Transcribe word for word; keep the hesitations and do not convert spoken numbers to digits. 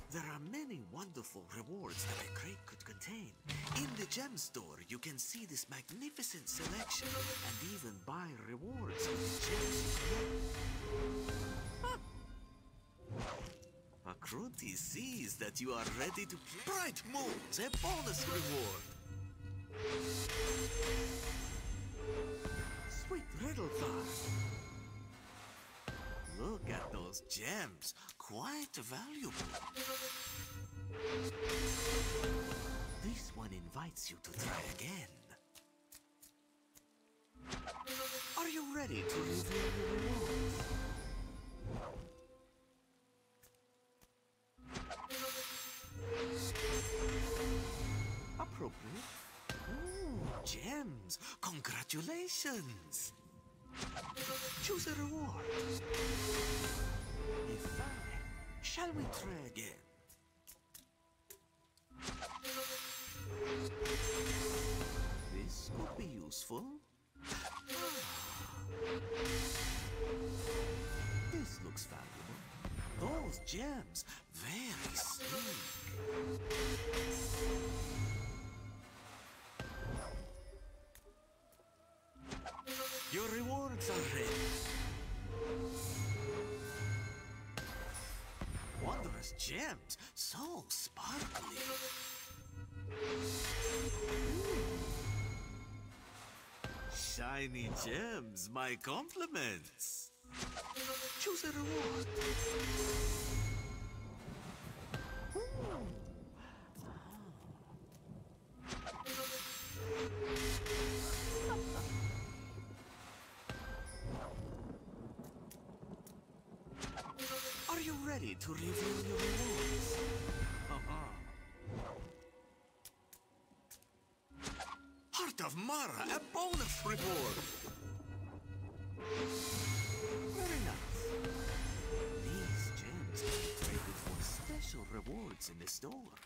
There are many wonderful rewards that a crate could contain. In the gem store, you can see this magnificent selection and even buy rewards with the gems you collect. Ah. Akruti sees that you are ready to Bright Moons, a bonus reward. Sweet Riddle Card. Look at those gems, quite valuable. This one invites you to try again. Are you ready to reveal the rewards? Appropriate. Ooh, gems! Congratulations! Choose a reward. If fine, shall we try again? This could be useful. Ah. This looks valuable. Those gems, very sleek. Your rewards are ready. Wondrous gems, so sparkly. Shiny gems, my compliments. Choose a reward. Are you ready to reveal your rewards? Heart of Mara, a bonus reward! Very nice. These gems can be traded for special rewards in the store.